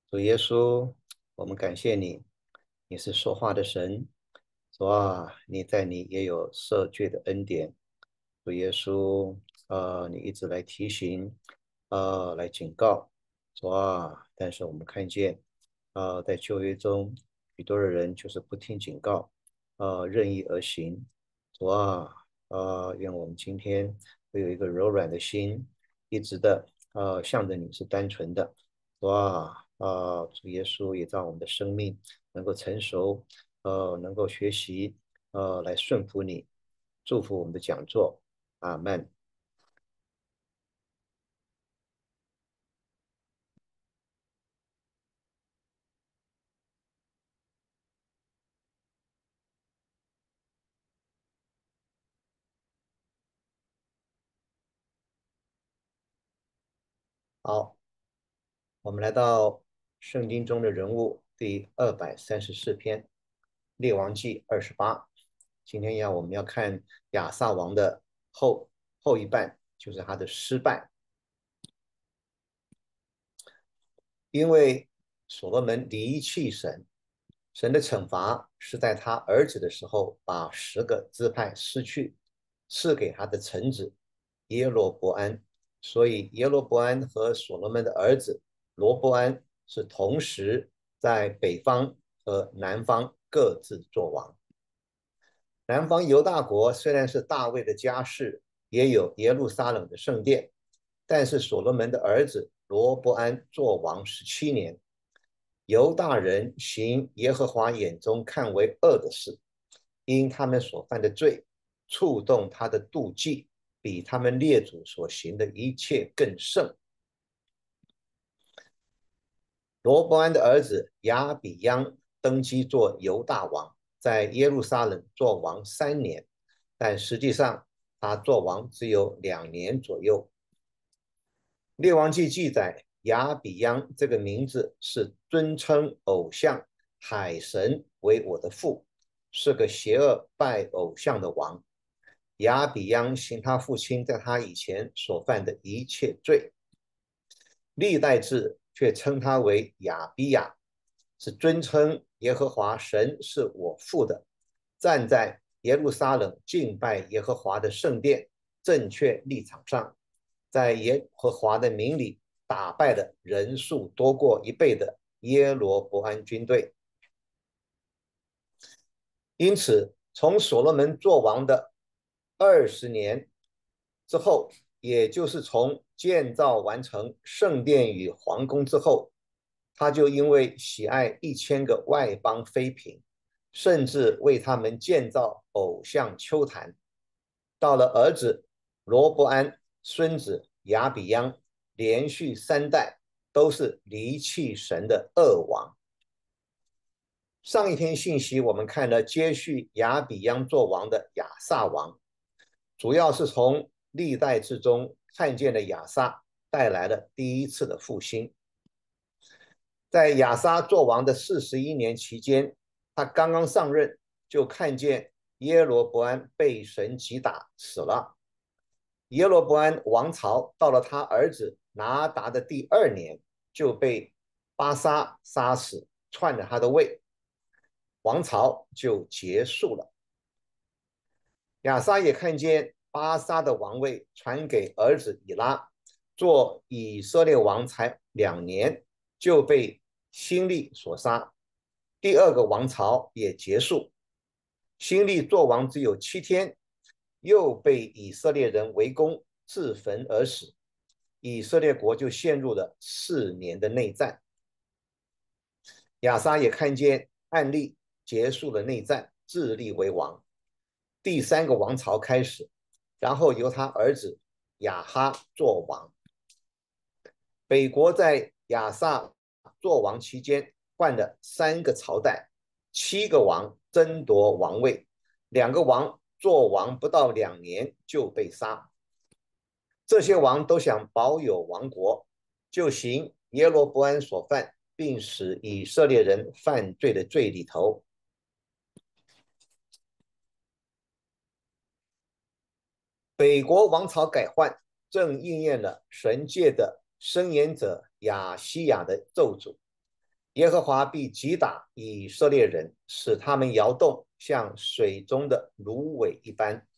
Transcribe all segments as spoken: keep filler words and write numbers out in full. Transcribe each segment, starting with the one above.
主耶稣，我们感谢你，你是说话的神。主啊，你在你也有赦罪的恩典。主耶稣，呃，你一直来提醒，呃，来警告。主啊，但是我们看见，呃，在旧约中，许多的人就是不听警告，呃，任意而行。主啊，呃，愿我们今天会有一个柔软的心，一直的，呃，向着你是单纯的。哇，啊，主耶稣也让我们的生命能够成熟，呃，能够学习，呃，来顺服你，祝福我们的讲座，阿门。好，我们来到圣经中的人物第二百三十四篇，《列王记》二十八。今天要我们要看亚萨王的后后一半，就是他的失败，因为所罗门离弃神，神的惩罚是在他儿子的时候，把十个支派失去，赐给他的臣子耶罗伯安。所以耶罗伯安和所罗门的儿子罗伯安是同时在北方和南方各自作王。南方犹大国虽然是大卫的家室，也有耶路撒冷的圣殿，但是所罗门的儿子罗伯安作王十七年。犹大人行耶和华眼中看为恶的事，因他们所犯的罪，触动他的妒忌，比他们列祖所行的一切更甚。罗伯安的儿子亚比央登基做犹大王，在耶路撒冷做王三年，但实际上他做王只有两年左右。列王记记载，亚比央这个名字是尊称偶像海神为我的父，是个邪恶拜偶像的王。亚比央行他父亲在他以前所犯的一切罪。历代志却称他为亚比亚，是尊称耶和华神是我父的，站在耶路撒冷敬拜耶和华的圣殿正确立场上，在耶和华的名里打败了人数多过一倍的耶罗伯安军队。因此，从所罗门做王的二十年之后，也就是从建造完成圣殿与皇宫之后，他就因为喜爱一千个外邦妃嫔，甚至为他们建造偶像丘坛。到了儿子罗伯安，孙子亚比央，连续三代都是离弃神的恶王。上一篇信息我们看了接续亚比央做王的亚萨王，主要是从历代之中看见了亚萨带来了第一次的复兴。在亚撒做王的四十一年期间，他刚刚上任，就看见耶罗伯安被神击打死了。耶罗伯安王朝到了他儿子拿达的第二年，就被巴沙杀死，篡了他的位，王朝就结束了。亚撒也看见巴沙的王位传给儿子以拉，做以色列王才两年，就被新利所杀，第二个王朝也结束。新利做王只有七天，又被以色列人围攻，自焚而死。以色列国就陷入了四年的内战。亚撒也看见暗利结束了内战，自立为王。第三个王朝开始，然后由他儿子亚哈做王。北国在亚撒做王期间换了三个朝代，七个王争夺王位，两个王做王不到两年就被杀。这些王都想保有王国，就行耶罗伯安所犯，并使以色列人犯罪的罪里头。北国王朝改换，正应验了神界的申言者亚西亚的咒诅。 耶和华必击打以色列人，使他们摇动，像水中的芦苇一般。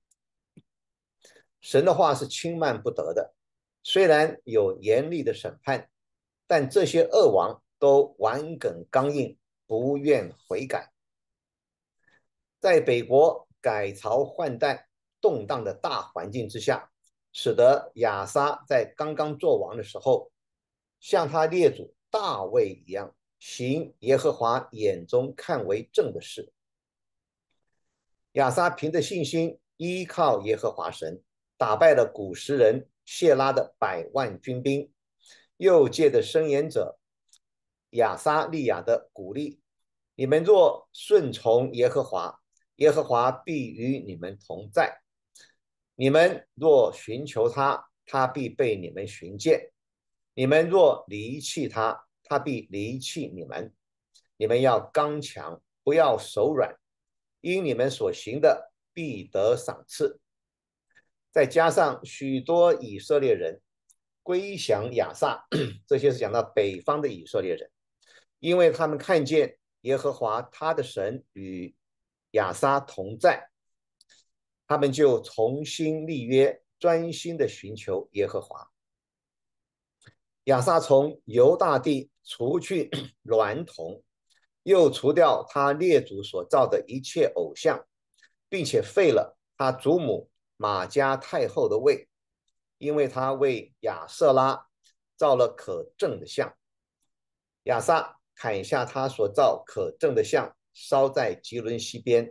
神的话是轻慢不得的，虽然有严厉的审判，但这些恶王都顽梗刚硬，不愿悔改。在北国改朝换代、动荡的大环境之下，使得亚撒在刚刚做王的时候，像他列祖大卫一样，行耶和华眼中看为正的事。亚撒凭着信心，依靠耶和华神，打败了古时人谢拉的百万军兵，又借着申言者亚撒利亚的鼓励，你们若顺从耶和华，耶和华必与你们同在；你们若寻求他，他必被你们寻见；你们若离弃他，他必离弃你们。你们要刚强，不要手软，因你们所行的必得赏赐。再加上许多以色列人归降亚撒，这些是讲到北方的以色列人，因为他们看见耶和华他的神与亚撒同在，他们就重新立约，专心的寻求耶和华。亚撒从犹大地除去娈童，又除掉他列祖所造的一切偶像，并且废了他祖母玛加太后的位，因为他为亚舍拉造了可憎的像。亚撒砍下他所造可憎的像，烧在吉伦西边。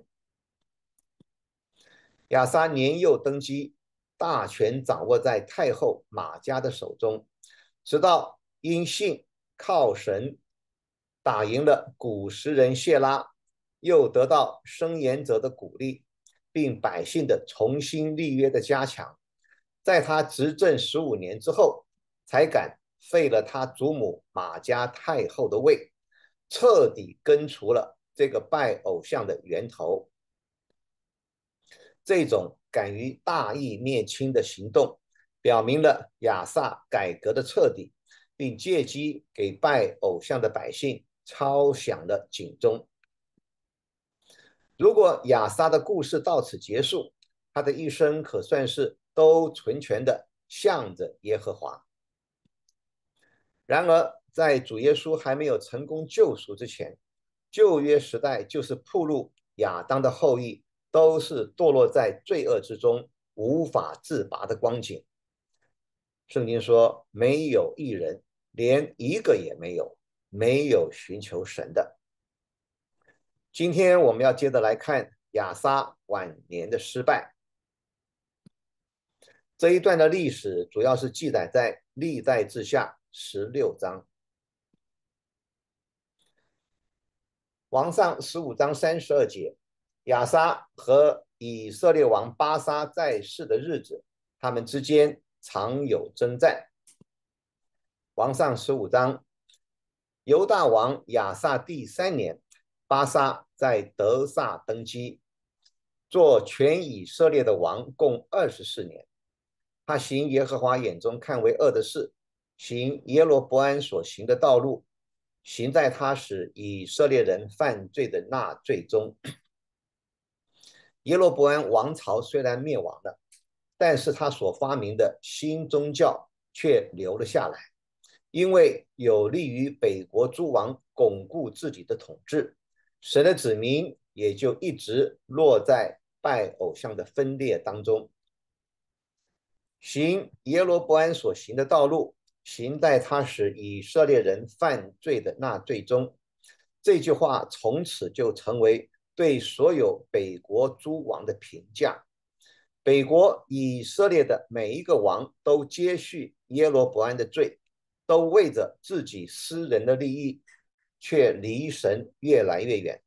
亚撒年幼登基，大权掌握在太后玛加的手中，直到因信靠神打赢了古时人谢拉，又得到申言者的鼓励，并百姓的重新立约的加强，在他执政十五年之后，才敢废了他祖母玛加太后的位，彻底根除了这个拜偶像的源头。这种敢于大义灭亲的行动，表明了亚撒改革的彻底，并借机给拜偶像的百姓敲响了警钟。如果亚撒的故事到此结束，他的一生可算是都纯全的向着耶和华。然而，在主耶稣还没有成功救赎之前，旧约时代就是暴露亚当的后裔都是堕落在罪恶之中，无法自拔的光景。圣经说，没有一人，连一个也没有，没有寻求神的。今天我们要接着来看亚撒晚年的失败。这一段的历史主要是记载在历代志下十六章。王上十五章三十二节，亚撒和以色列王巴沙在世的日子，他们之间常有征战。王上十五章，犹大王亚撒第三年，巴沙在得撒登基，做全以色列的王，共二十四年。他行耶和华眼中看为恶的事，行耶罗伯安所行的道路，行在他使以色列人犯罪的那罪中。耶罗伯安王朝虽然灭亡了，但是他所发明的新宗教却留了下来，因为有利于北国诸王巩固自己的统治，神的子民也就一直落在拜偶像的分裂当中。行耶罗伯安所行的道路，行在他使以色列人犯罪的那罪中。这句话从此就成为对所有北国诸王的评价。北国以色列的每一个王都接续耶罗伯安的罪，都为着自己私人的利益，却离神越来越远。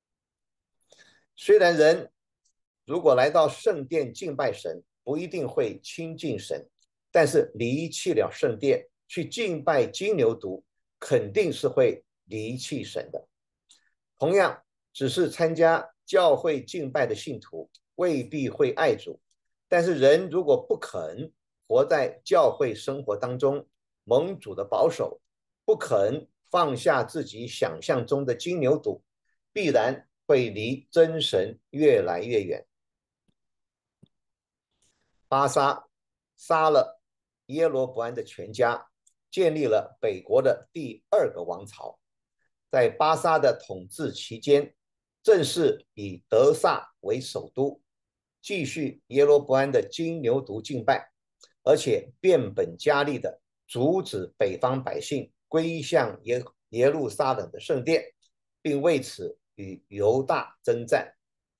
虽然人如果来到圣殿敬拜神，不一定会亲近神，但是离弃了圣殿去敬拜金牛犊，肯定是会离弃神的。同样，只是参加教会敬拜的信徒未必会爱主，但是人如果不肯活在教会生活当中，蒙主的保守，不肯放下自己想象中的金牛犊，必然会离真神越来越远。巴沙杀了耶罗伯安的全家，建立了北国的第二个王朝。在巴沙的统治期间，正是以德萨为首都，继续耶罗伯安的金牛犊敬拜，而且变本加厉地阻止北方百姓归向耶耶路撒冷的圣殿，并为此与犹大征战。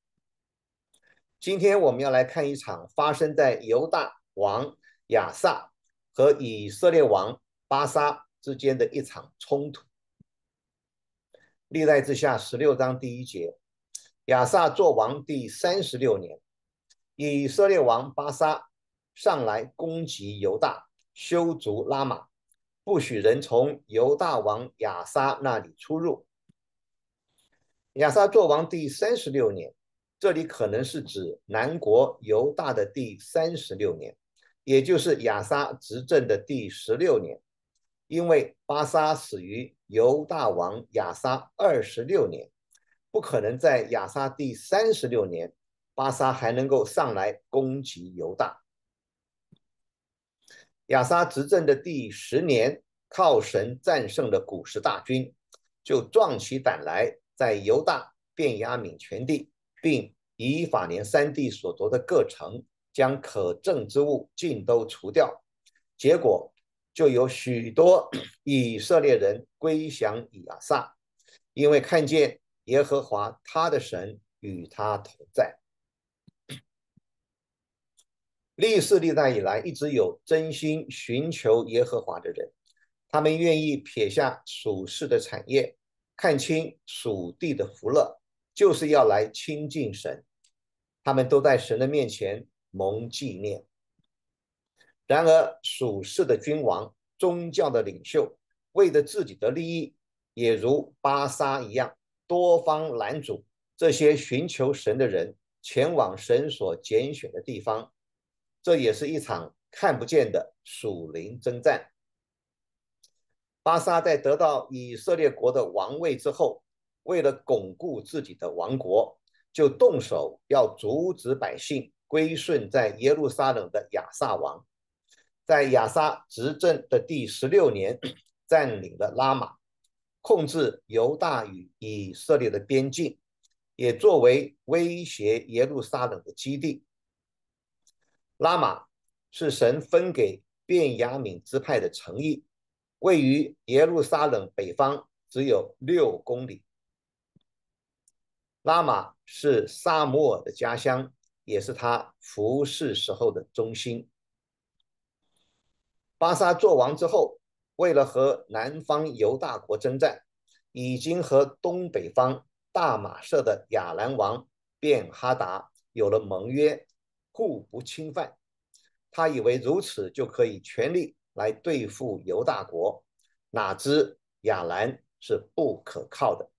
今天我们要来看一场发生在犹大王亚撒和以色列王巴沙之间的一场冲突。历代志下十六章第一节，亚撒作王第三十六年，以色列王巴沙上来攻击犹大，修筑拉玛，不许人从犹大王亚撒那里出入。亚撒作王第三十六年，这里可能是指南国犹大的第三十六年，也就是亚撒执政的第十六年，因为巴沙死于犹大王亚撒二十六年，不可能在亚撒第三十六年，巴沙还能够上来攻击犹大。亚撒执政的第十年，靠神战胜了古时大军，就壮起胆来，在犹大、便雅悯全地，并以法莲三地所夺的各城，将可憎之物尽都除掉。结果就有许多以色列人归降以亚撒，因为看见耶和华他的神与他同在。历世历代以来，一直有真心寻求耶和华的人，他们愿意撇下属世的产业，看清属地的福乐，就是要来亲近神。他们都在神的面前蒙纪念。然而属世的君王、宗教的领袖，为了自己的利益，也如巴沙一样，多方拦阻这些寻求神的人前往神所拣选的地方。这也是一场看不见的属灵征战。巴沙在得到以色列国的王位之后，为了巩固自己的王国，就动手要阻止百姓归顺在耶路撒冷的亚撒王。在亚撒执政的第十六年，占领了拉玛，控制犹大与以色列的边境，也作为威胁耶路撒冷的基地。拉玛是神分给便雅悯支派的城邑，位于耶路撒冷北方只有六公里。拉玛是撒母耳的家乡，也是他服侍时候的中心。巴沙做王之后，为了和南方犹大国征战，已经和东北方大马色的亚兰王便哈达有了盟约，互不侵犯。他以为如此就可以全力来对付犹大国，哪知亚兰是不可靠的。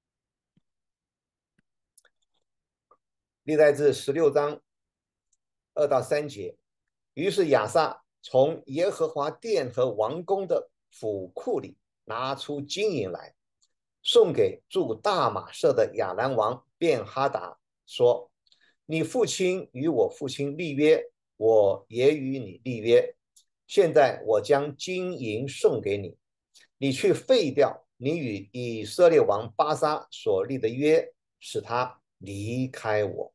历代志十六章二到三节，于是亚撒从耶和华殿和王宫的府库里拿出金银来，送给住大马色的亚兰王便哈达，说：你父亲与我父亲立约，我也与你立约。现在我将金银送给你，你去废掉你与以色列王巴沙所立的约，使他离开我。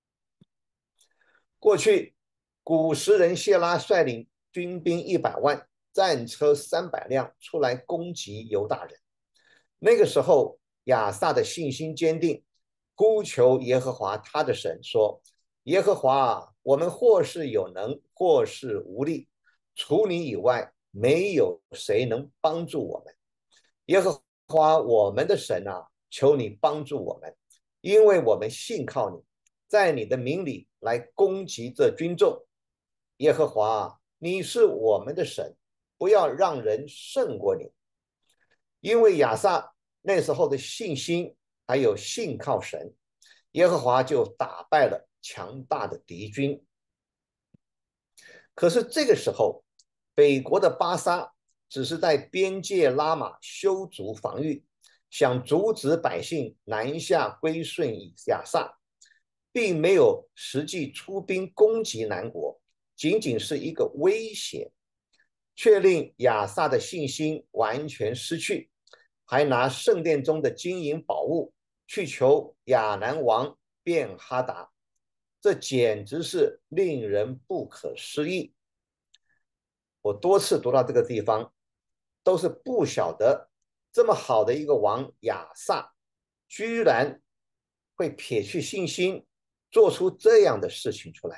过去古时人谢拉率领军兵一百万，战车三百辆出来攻击犹大人。那个时候亚撒的信心坚定，呼求耶和华他的神说：耶和华，我们或是有能，或是无力，除你以外，没有谁能帮助我们。耶和华我们的神啊，求你帮助我们，因为我们信靠你，在你的名里来攻击这军众。耶和华，你是我们的神，不要让人胜过你。因为亚撒那时候的信心还有信靠神，耶和华就打败了强大的敌军。可是这个时候，北国的巴沙只是在边界拉玛修筑防御，想阻止百姓南下归顺亚萨，并没有实际出兵攻击南国，仅仅是一个威胁，却令亚萨的信心完全失去，还拿圣殿中的金银宝物去求亚兰王便哈达，这简直是令人不可思议。我多次读到这个地方，都是不晓得这么好的一个王亚萨，居然会撇去信心，做出这样的事情出来。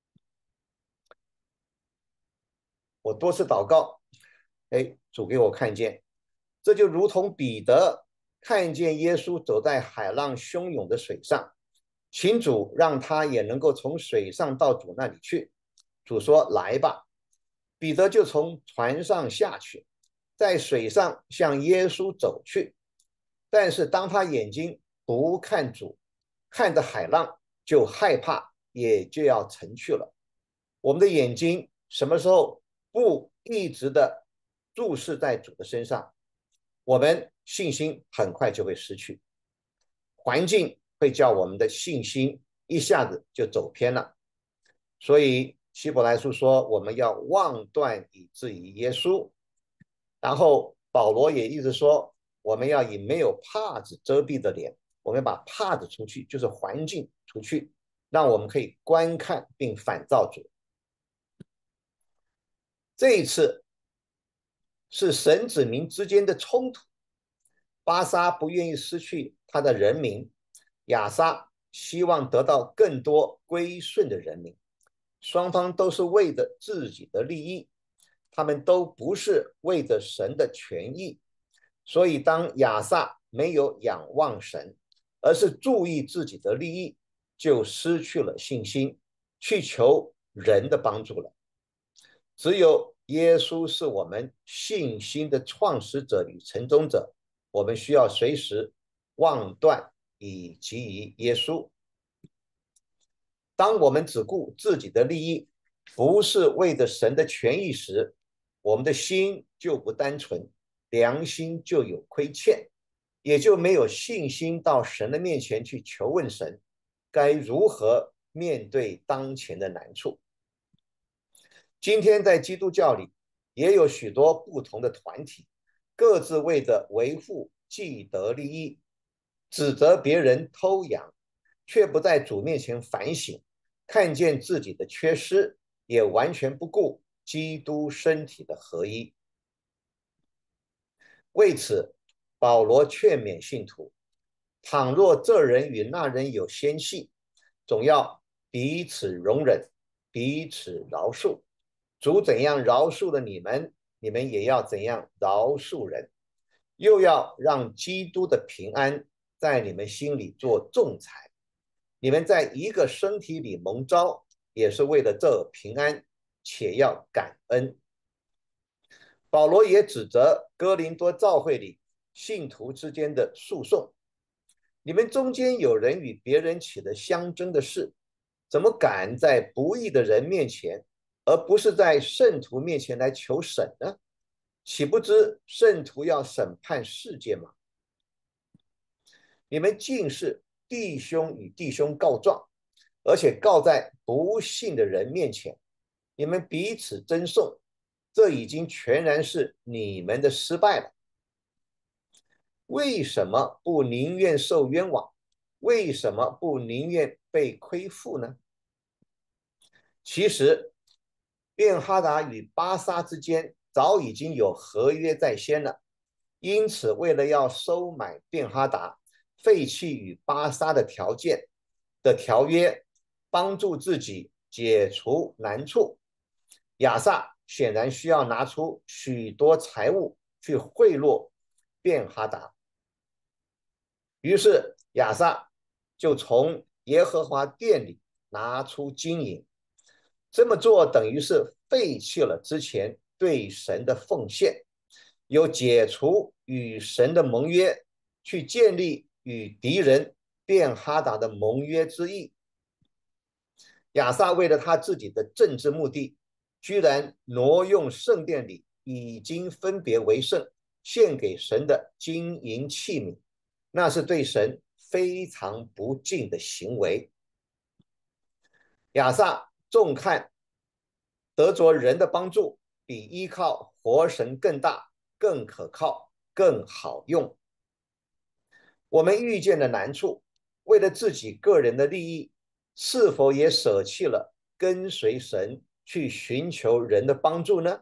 我多次祷告，哎，主给我看见，这就如同彼得看见耶稣走在海浪汹涌的水上，请主让他也能够从水上到主那里去。主说：“来吧。”彼得就从船上下去，在水上向耶稣走去。但是当他眼睛不看主，看着海浪，就害怕，也就要沉去了。我们的眼睛什么时候不一直的注视在主的身上，我们信心很快就会失去，环境会叫我们的信心一下子就走偏了。所以希伯来书说，我们要忘断以至于耶稣。然后保罗也一直说，我们要以没有帕子遮蔽的脸，我们把帕子出去，就是环境出去，让我们可以观看并反照主。这一次是神子民之间的冲突，巴沙不愿意失去他的人民，亚撒希望得到更多归顺的人民，双方都是为着自己的利益，他们都不是为着神的权益。所以当亚撒没有仰望神，而是注意自己的利益，就失去了信心，去求人的帮助了。只有耶稣是我们信心的创始者与成终者，我们需要随时忘断以及于耶稣。当我们只顾自己的利益，不是为着神的权益时，我们的心就不单纯，良心就有亏欠，也就没有信心到神的面前去求问神该如何面对当前的难处。今天在基督教里也有许多不同的团体，各自为着维护既得利益，指责别人偷羊，却不在主面前反省，看见自己的缺失，也完全不顾基督身体的合一。为此，保罗劝勉信徒，倘若这人与那人有嫌隙，总要彼此容忍，彼此饶恕。主怎样饶恕了你们，你们也要怎样饶恕人，又要让基督的平安在你们心里做仲裁。你们在一个身体里蒙召，也是为了这平安，且要感恩。保罗也指责哥林多教会里信徒之间的诉讼，你们中间有人与别人起了相争的事，怎么敢在不义的人面前，而不是在圣徒面前来求审呢？岂不知圣徒要审判世界吗？你们竟是弟兄与弟兄告状，而且告在不信的人面前，你们彼此争讼，这已经全然是你们的失败了。为什么不宁愿受冤枉？为什么不宁愿被亏负呢？其实便哈达与巴沙之间早已经有合约在先了，因此为了要收买便哈达，废弃与巴沙的条件的条约，帮助自己解除难处，亚撒显然需要拿出许多财物去贿赂便哈达。于是亚撒就从耶和华殿里拿出金银，这么做等于是废弃了之前对神的奉献，有解除与神的盟约，去建立与敌人便哈达的盟约之意。亚撒为了他自己的政治目的，居然挪用圣殿里已经分别为圣，献给神的金银器皿，那是对神非常不敬的行为。亚撒重看得着人的帮助，比依靠活神更大、更可靠、更好用。我们遇见的难处，为了自己个人的利益，是否也舍弃了跟随神去寻求人的帮助呢？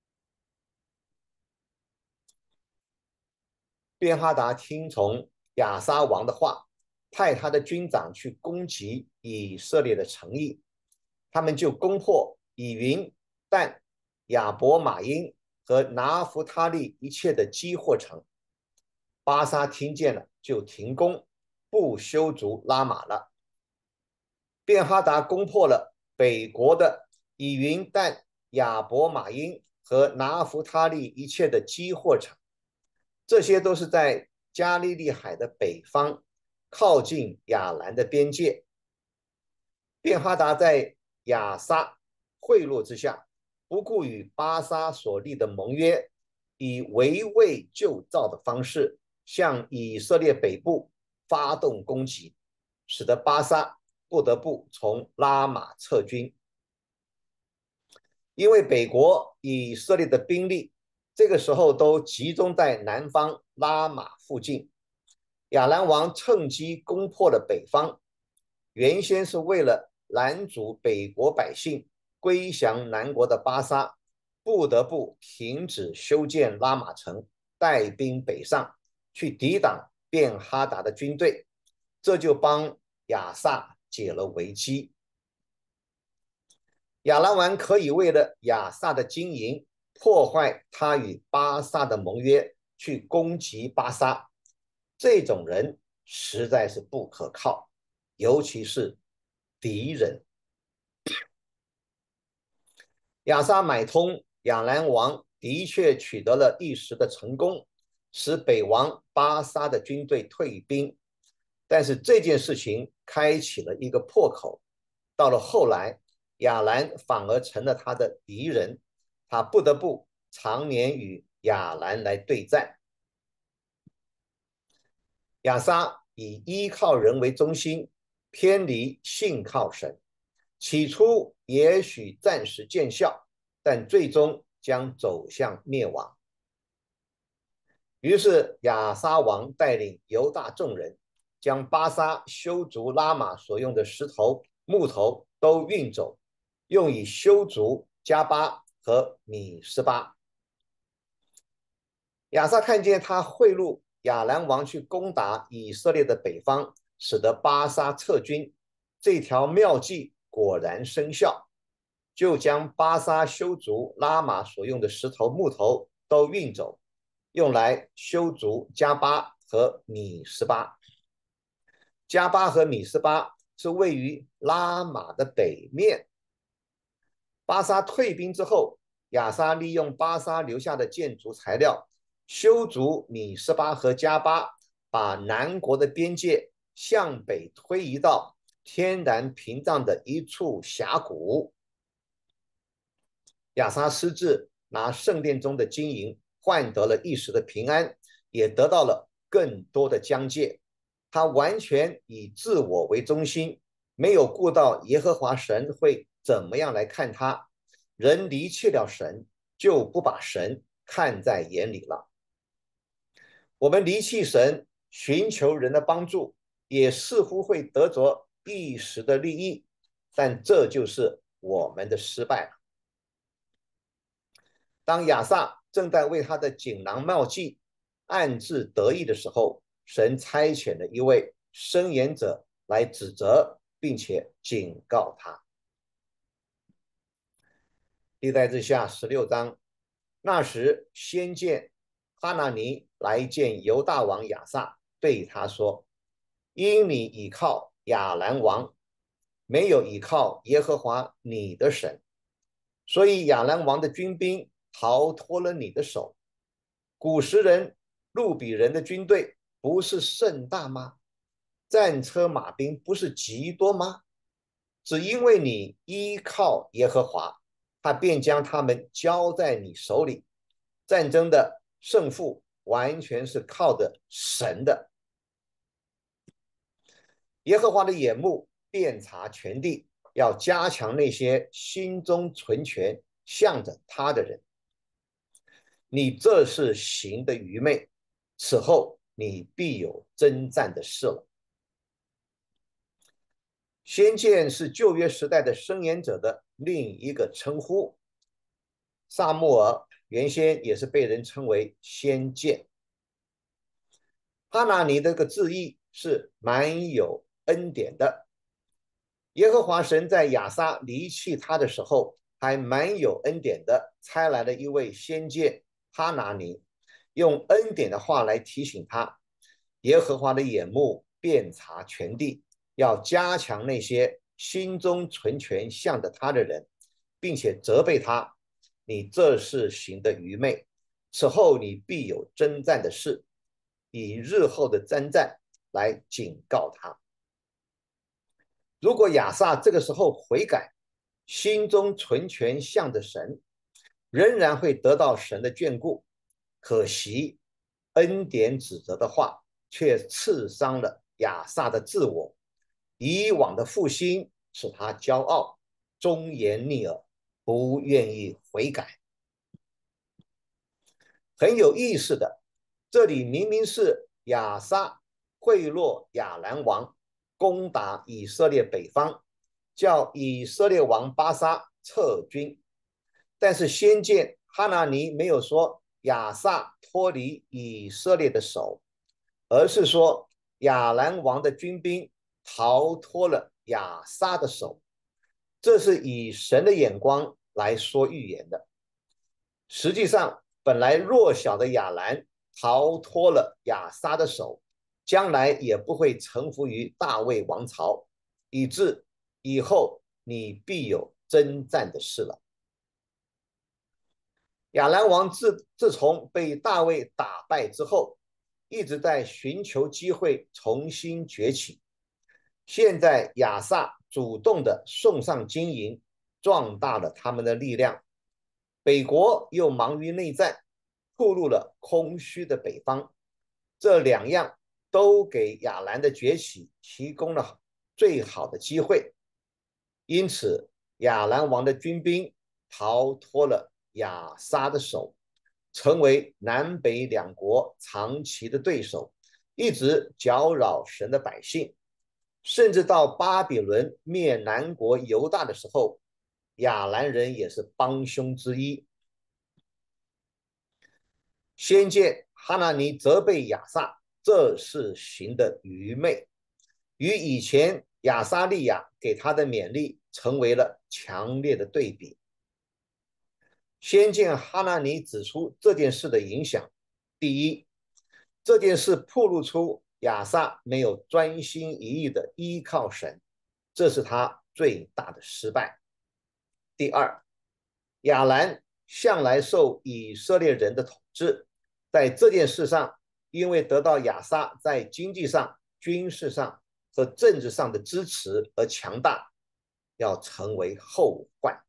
便哈达听从亚撒王的话，派他的军长去攻击以色列的城邑，他们就攻破以云、但、亚伯马因和拿弗他利一切的基货城。巴沙听见了，就停工，不修筑拉玛了。便哈达攻破了北国的以云、但、亚伯马因和拿弗他利一切的基货城，这些都是在加利利海的北方，靠近亚兰的边界。便哈达在亚撒贿赂之下，不顾与巴沙所立的盟约，以围魏救赵的方式向以色列北部发动攻击，使得巴沙不得不从拉玛撤军。因为北国以色列的兵力这个时候都集中在南方拉玛附近，亚兰王趁机攻破了北方，原先是为了拦阻北国百姓归降南国的巴沙，不得不停止修建拉玛城，带兵北上去抵挡便哈达的军队，这就帮亚撒解了危机。亚兰王可以为了亚撒的经营，破坏他与巴沙的盟约，去攻击巴沙。这种人实在是不可靠，尤其是敌人。亚撒买通亚兰王，的确取得了一时的成功，使北王巴沙的军队退兵。但是这件事情开启了一个破口，到了后来，亚兰反而成了他的敌人，他不得不常年与亚兰来对战。亚撒以依靠人为中心，偏离信靠神，起初也许暂时见效，但最终将走向灭亡。于是亚撒王带领犹大众人，将巴沙修筑拉玛所用的石头、木头都运走，用以修筑加巴和米斯巴。亚撒看见他贿赂亚兰王去攻打以色列的北方，使得巴沙撤军，这条妙计果然生效，就将巴沙修筑拉玛所用的石头、木头都运走，用来修筑加巴和米斯巴。加巴和米斯巴是位于拉玛的北面。巴沙退兵之后，亚撒利用巴沙留下的建筑材料，修筑米斯巴和加巴，把南国的边界向北推移到天然屏障的一处峡谷。亚撒失志，拿圣殿中的金银换得了一时的平安，也得到了更多的疆界。他完全以自我为中心，没有顾到耶和华神会怎么样来看他。人离弃了神，就不把神看在眼里了。我们离弃神，寻求人的帮助，也似乎会得着一时的利益，但这就是我们的失败了。当亚撒正在为他的锦囊妙计暗自得意的时候，神差遣了一位申言者来指责并且警告他。历代志下十六章，那时先见哈拿尼来见犹大王亚撒，对他说：因你倚靠亚兰王，没有倚靠耶和华你的神，所以亚兰王的军兵逃脱了你的手。古时人、路比人的军队不是甚大吗？战车马兵不是极多吗？只因为你依靠耶和华，他便将他们交在你手里， 战争的胜负完全是靠着神的。耶和华的眼目遍察全地，要加强那些心中存权向着他的人。你这是行的愚昧，此后你必有征战的事了。先见是旧约时代的申言者的另一个称呼。撒母耳原先也是被人称为先见。哈拿尼这个字义是满有恩典的。耶和华神在亚撒离弃他的时候，还蛮有恩典的，差来了一位先见哈拿尼，用恩典的话来提醒他，耶和华的眼目遍察全地，要加强那些心中存权向着他的人，并且责备他，你这是行的愚昧，此后你必有征战的事，以日后的征战来警告他。如果亚撒这个时候悔改，心中存权向着神，仍然会得到神的眷顾。可惜恩典指责的话却刺伤了亚撒的自我，以往的复兴使他骄傲，忠言逆耳，不愿意悔改。很有意思的，这里明明是亚撒贿赂亚兰王，攻打以色列北方，叫以色列王巴沙撤军，但是先见哈拿尼没有说亚撒脱离以色列的手，而是说亚兰王的军兵逃脱了亚撒的手，这是以神的眼光来说预言的。实际上本来弱小的亚兰逃脱了亚撒的手，将来也不会臣服于大卫王朝，以致以后你必有征战的事了。亚兰王自自从被大卫打败之后，一直在寻求机会重新崛起。现在亚撒主动的送上金银，壮大了他们的力量。北国又忙于内战，暴露了空虚的北方，这两样都给亚兰的崛起提供了最好的机会。因此亚兰王的军兵逃脱了亚撒的手，成为南北两国长期的对手，一直搅扰神的百姓。甚至到巴比伦灭南国犹大的时候，亚兰人也是帮凶之一。先见哈拿尼责备亚撒，这是行的愚昧，与以前亚撒利亚给他的勉励成为了强烈的对比。先见哈拿尼指出这件事的影响：第一，这件事暴露出亚撒没有专心一意的依靠神，这是他最大的失败。第二，亚兰向来受以色列人的统治，在这件事上，因为得到亚撒在经济上、军事上和政治上的支持而强大，要成为后患。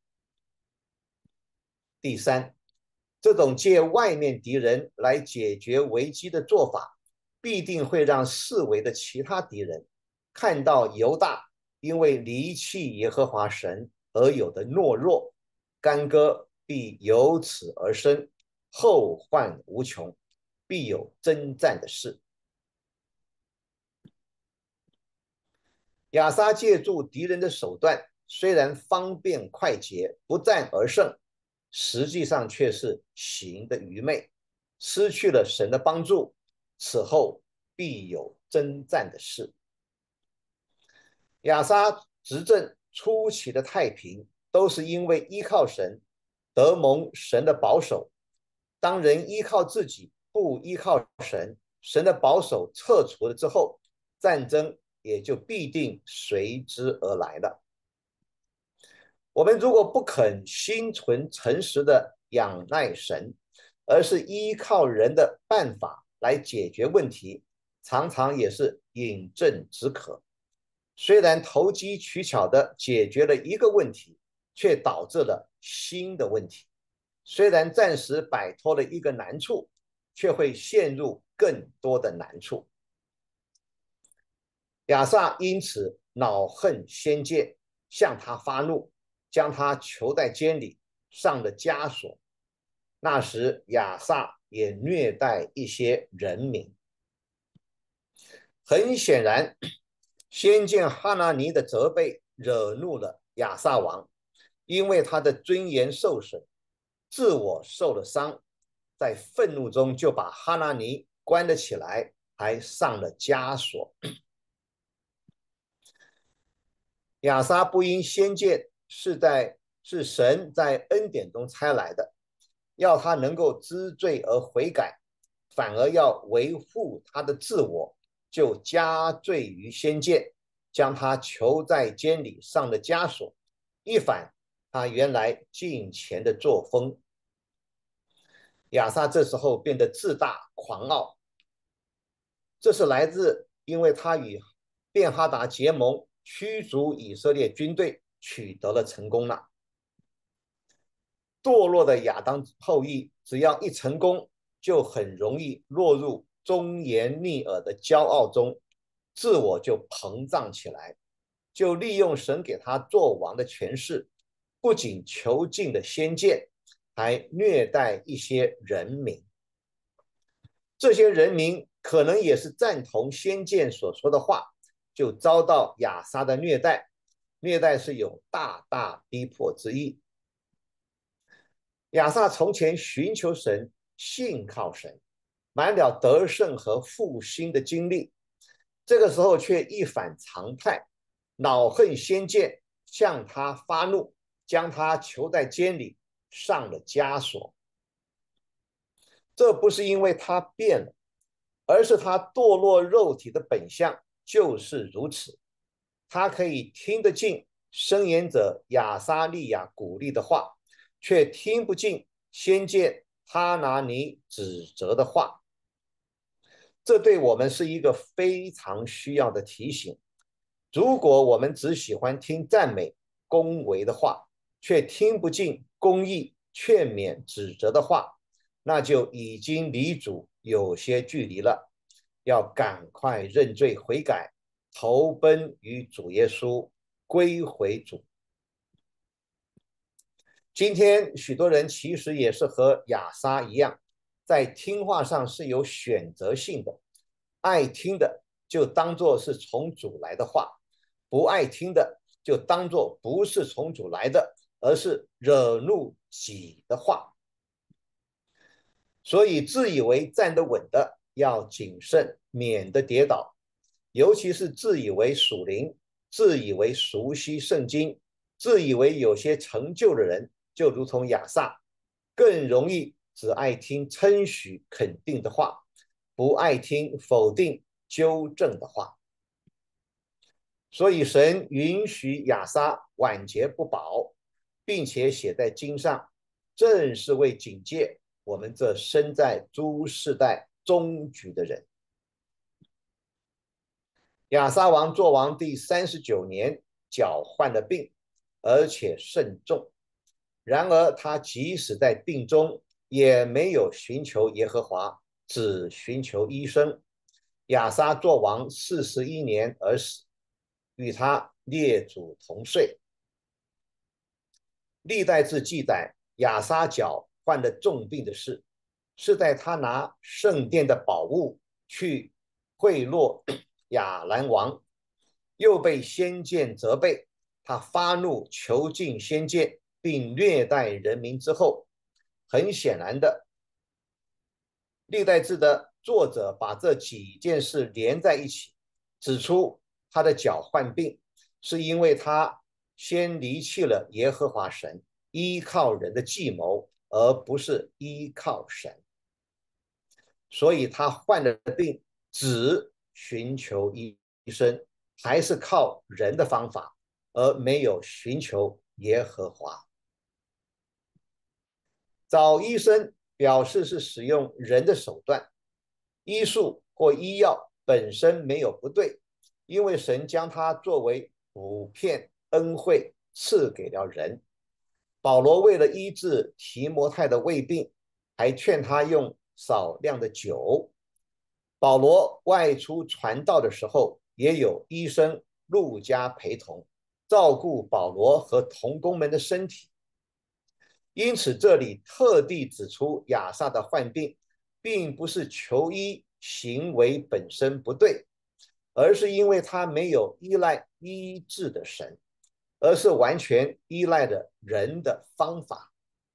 第三，这种借外面敌人来解决危机的做法，必定会让四围的其他敌人看到犹大因为离弃耶和华神而有的懦弱，干戈必由此而生，后患无穷，必有征战的事。亚撒借助敌人的手段，虽然方便快捷，不战而胜，实际上却是行的愚昧，失去了神的帮助，此后必有征战的事。亚撒执政初期的太平，都是因为依靠神，得蒙神的保守。当人依靠自己，不依靠神，神的保守撤除了之后，战争也就必定随之而来了。我们如果不肯心存诚实的仰赖神，而是依靠人的办法来解决问题，常常也是饮鸩止渴。虽然投机取巧的解决了一个问题，却导致了新的问题。 虽然暂时摆脱了一个难处，却会陷入更多的难处。亚萨因此恼恨先见，向他发怒，将他囚在监里，上了枷锁。那时亚萨也虐待一些人民。很显然，先见哈拿尼的责备惹怒了亚萨王，因为他的尊严受损，自我受了伤，在愤怒中就把哈拿尼关了起来，还上了枷锁。亚撒不因先见是在是神在恩典中差来的，要他能够知罪而悔改，反而要维护他的自我，就加罪于先见，将他囚在监里，上了枷锁，一反他原来敬虔的作风。亚撒这时候变得自大狂傲，这是来自因为他与便哈达结盟，驱逐以色列军队，取得了成功了。堕落的亚当后裔，只要一成功，就很容易落入忠言逆耳的骄傲中，自我就膨胀起来，就利用神给他做王的权势，不仅囚禁了先见，还虐待一些人民。这些人民可能也是赞同先见所说的话，就遭到亚撒的虐待，虐待是有大大逼迫之意。亚撒从前寻求神，信靠神，满了得胜和复兴的经历，这个时候却一反常态，恼恨先见，向他发怒，将他囚在监里，上了枷锁。这不是因为他变了，而是他堕落肉体的本相就是如此。他可以听得进申言者亚撒利亚鼓励的话，却听不进先见哈拿尼指责的话。这对我们是一个非常需要的提醒。如果我们只喜欢听赞美恭维的话，却听不进公义劝勉指责的话，那就已经离主有些距离了。要赶快认罪悔改，投奔于主耶稣，归回主。今天许多人其实也是和亚撒一样，在听话上是有选择性的，爱听的就当作是从主来的话，不爱听的就当作不是从主来的，而是惹怒己的话。所以自以为站得稳的要谨慎，免得跌倒，尤其是自以为属灵、自以为熟悉圣经、自以为有些成就的人，就如同亚撒，更容易只爱听称许肯定的话，不爱听否定纠正的话。所以神允许亚撒晚节不保，并且写在经上，正是为警戒我们这身在诸世代终局的人。亚撒王作王第三十九年，脚患了病，而且甚重。然而他即使在病中，也没有寻求耶和华，只寻求医生。亚撒作王四十一年而死，与他列祖同岁。历代志记载，亚撒脚患了重病的事，是在他拿圣殿的宝物去贿赂亚兰王，又被先见责备，他发怒囚禁先见，并虐待人民之后，很显然的，历代志的作者把这几件事连在一起，指出他的脚患病是因为他先离弃了耶和华神，依靠人的计谋，而不是依靠神。所以他患了病，只寻求医生，还是靠人的方法，而没有寻求耶和华。找医生表示是使用人的手段，医术或医药本身没有不对，因为神将它作为普遍恩惠赐给了人。 保罗为了医治提摩太的胃病，还劝他用少量的酒。保罗外出传道的时候，也有医生路加陪同，照顾保罗和同工们的身体。因此，这里特地指出亚撒的患病，并不是求医行为本身不对，而是因为他没有依赖医治的神，而是完全依赖的人的方法。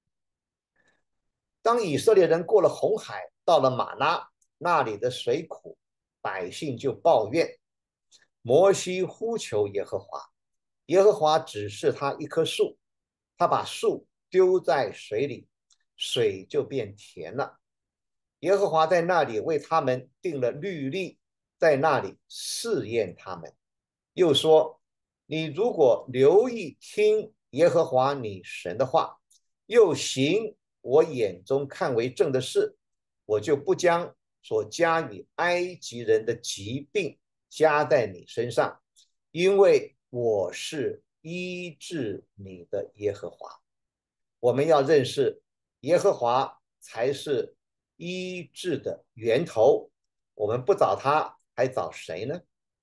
当以色列人过了红海，到了玛拿，那里的水苦，百姓就抱怨。摩西呼求耶和华，耶和华指示他一棵树，他把树丢在水里，水就变甜了。耶和华在那里为他们定了律例，在那里试验他们。又说：你如果留意听耶和华你神的话，又行我眼中看为正的事，我就不将所加与埃及人的疾病加在你身上，因为我是医治你的耶和华。我们要认识耶和华才是医治的源头，我们不找他还找谁呢？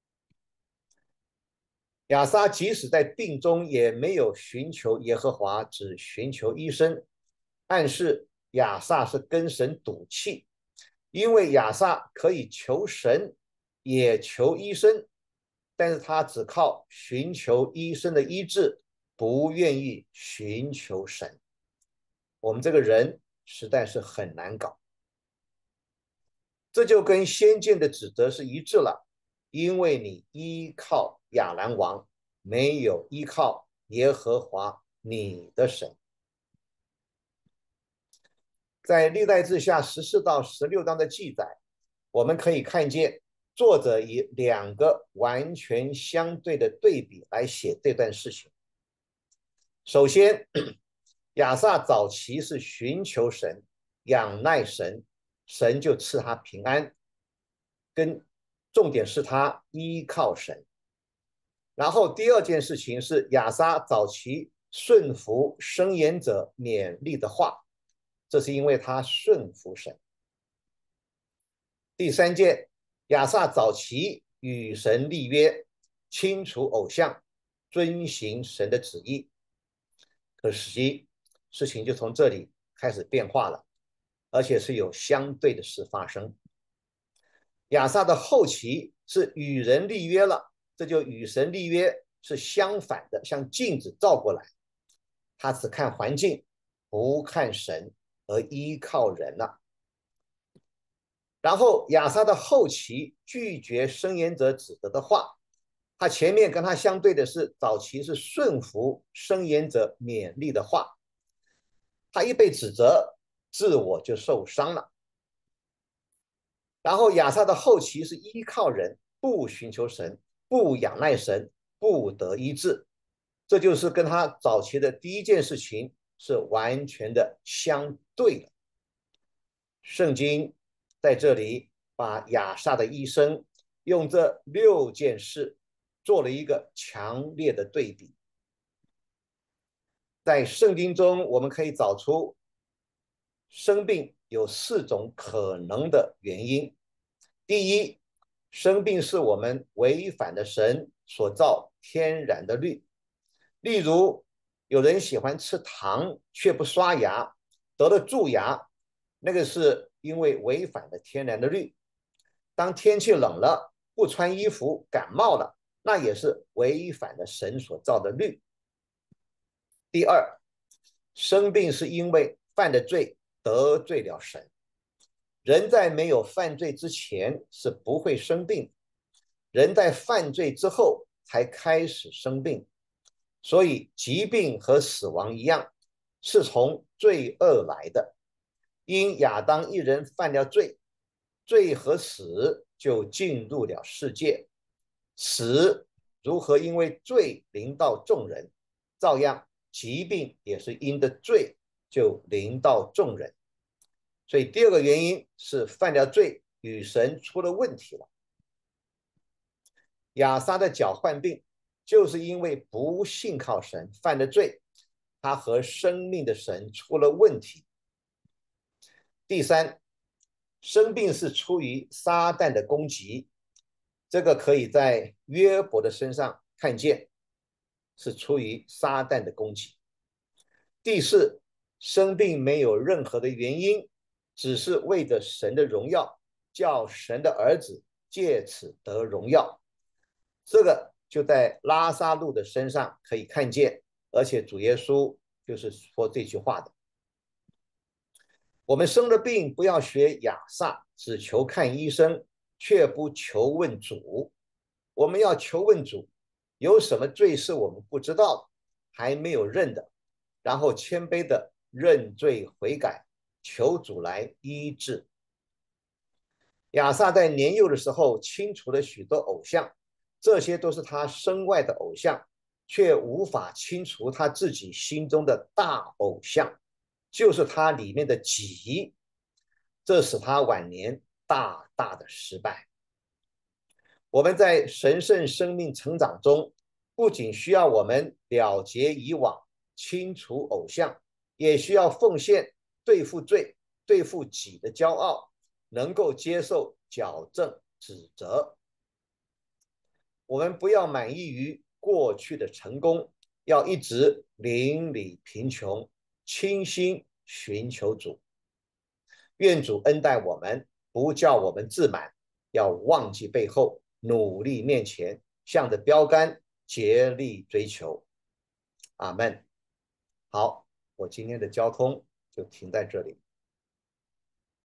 亚撒即使在病中也没有寻求耶和华，只寻求医生，暗示亚撒是跟神赌气，因为亚撒可以求神也求医生，但是他只靠寻求医生的医治，不愿意寻求神。我们这个人实在是很难搞，这就跟先见的指责是一致了，因为你依靠亚兰王，没有依靠耶和华你的神。在历代志下十四到十六章的记载，我们可以看见作者以两个完全相对的对比来写这段事情。首先，亚撒早期是寻求神，仰赖神，神就赐他平安，跟重点是他依靠神。然后第二件事情是亚撒早期顺服申言者勉励的话，这是因为他顺服神。第三件，亚撒早期与神立约，清除偶像，遵行神的旨意。可惜事情就从这里开始变化了，而且是有相对的事发生。亚撒的后期是与人立约了，这就与神立约是相反的，像镜子照过来，他只看环境，不看神，而依靠人了。然后亚撒的后期拒绝申言者指责的话，他前面跟他相对的是早期是顺服申言者勉励的话，他一被指责，自我就受伤了。然后亚撒的后期是依靠人，不寻求神，不仰赖神，不得医治，这就是跟他早期的第一件事情是完全的相对的。圣经在这里把亚撒的一生用这六件事做了一个强烈的对比。在圣经中，我们可以找出生病有四种可能的原因。第一，生病是我们违反了神所造天然的律，例如有人喜欢吃糖却不刷牙，得了蛀牙，那个是因为违反了天然的律。当天气冷了，不穿衣服感冒了，那也是违反了神所造的律。第二，生病是因为犯的罪得罪了神。人在没有犯罪之前是不会生病，人在犯罪之后才开始生病。所以疾病和死亡一样，是从罪恶来的。因亚当一人犯了罪，罪和死就进入了世界。死如何因为罪临到众人，照样疾病也是因的罪就临到众人。所以第二个原因是犯了罪，与神出了问题了。亚撒的脚患病，就是因为不信靠神犯了罪， 他和生命的神出了问题。第三，生病是出于撒旦的攻击，这个可以在约伯的身上看见，是出于撒旦的攻击。第四，生病没有任何的原因，只是为着神的荣耀，叫神的儿子借此得荣耀。这个就在拉撒路的身上可以看见，而且主耶稣就是说这句话的。我们生了病，不要学亚撒，只求看医生，却不求问主。我们要求问主，有什么罪是我们不知道的，还没有认的，然后谦卑的认罪悔改，求主来医治。亚撒在年幼的时候清除了许多偶像，这些都是他身外的偶像，却无法清除他自己心中的大偶像，就是他里面的己，这使他晚年大大的失败。我们在神圣生命成长中，不仅需要我们了结以往，清除偶像，也需要奉献对付罪、对付己的骄傲，能够接受矫正、指责。我们不要满意于过去的成功，要一直邻里贫穷，倾心寻求主。愿主恩待我们，不叫我们自满，要忘记背后，努力面前，向着标杆竭力追求。阿们。好，我今天的交通就停在这里。